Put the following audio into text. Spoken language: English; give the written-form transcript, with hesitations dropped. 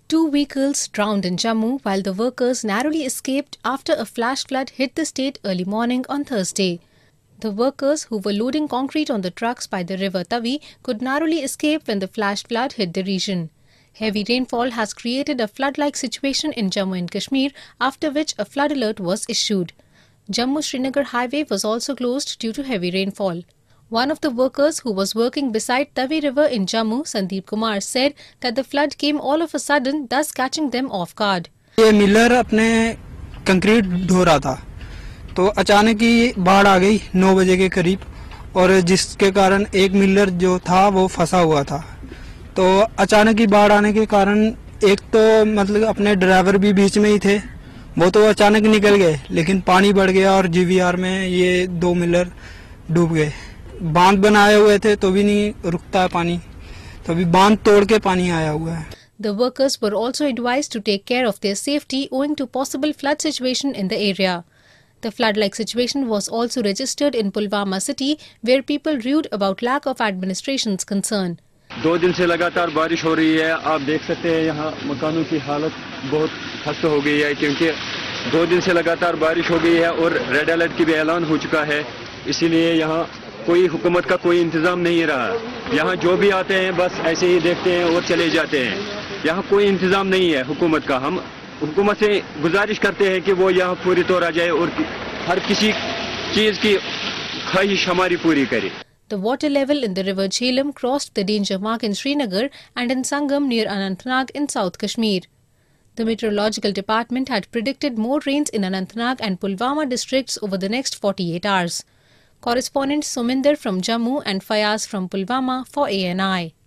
Two vehicles drowned in Jammu while the workers narrowly escaped after a flash flood hit the state early morning on Thursday. The workers, who were loading concrete on the trucks by the river Tawi, could narrowly escape when the flash flood hit the region. Heavy rainfall has created a flood-like situation in Jammu and Kashmir, after which a flood alert was issued. Jammu-Srinagar highway was also closed due to heavy rainfall. One of the workers who was working beside Tawi river in Jammu, Sandeep Kumar, said that the flood came all of a sudden, thus catching them off guard. ये मिलर अपने concrete ढो रहा था तो अचानक ही बाढ़ आ गई 9 बजे के करीब, और जिसके कारण एक मिलर जो था वो फंसा हुआ था। तो अचानक ही बाढ़ आने के कारण एक तो मतलब अपने ड्राइवर भी बीच में ही थे, वो तो अचानक निकल गए, लेकिन पानी बढ़ गया और जीवीआर में ये 2 मिलर डूब गए। बांध बनाए हुए थे तो भी नहीं रुकता है पानी, तो अभी बांध तोड़ के पानी आया हुआ है। The workers were also advised to take care of their safety owing to possible flood situation in the area. The flood-like situation was also registered in Pulwama city, where people rued about lack of administration's concern. 2 दिन से लगातार बारिश हो रही है। आप देख सकते हैं यहाँ मकानों की हालत बहुत खस्त हो गई है, क्योंकि 2 दिन से लगातार बारिश हो गई है और रेड अलर्ट की भी ऐलान हो चुका है। इसीलिए यहाँ कोई हुकूमत का कोई इंतजाम नहीं रहा। यहाँ जो भी आते हैं बस ऐसे ही देखते हैं और चले जाते हैं। यहाँ कोई इंतजाम नहीं है हुकूमत का। हम हुकूमत से गुजारिश करते हैं कि वो यहाँ पूरी तौर आ जाए और हर किसी चीज़ की ख्वाहिश हमारी पूरी करे। The water level in the river Jhelum crossed the danger mark in Srinagar and in Sangam near Anantnag in South Kashmir. The Meteorological Department had predicted more rains in Anantnag and Pulwama districts over the next 48 hours. Correspondent Suminder from Jammu and Fayaz from Pulwama for ANI.